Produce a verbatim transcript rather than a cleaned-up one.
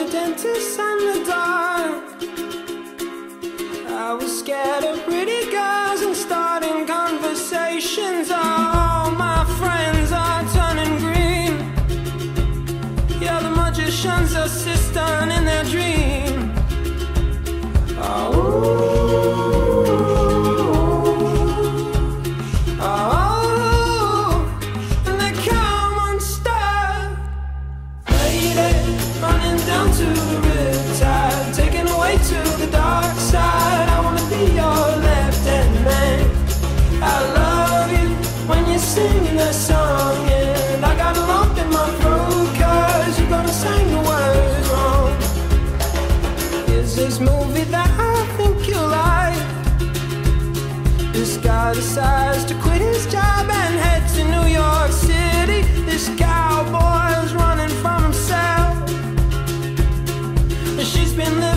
dentist and the dark. I was scared of pretty girls and starting conversations. All my friends are turning green. Yeah, the magician's assistant in their dream. Oh. Down to the riptide, taken away to the dark side. I wanna be your left-hand man. I love you when you're singing that song, and I got a lump in my throat 'cause you're gonna sing the words wrong. Here's this movie that I think you'll like. This guy decides to quit his job and head to New York City. This cowboy's running from himself. She's been living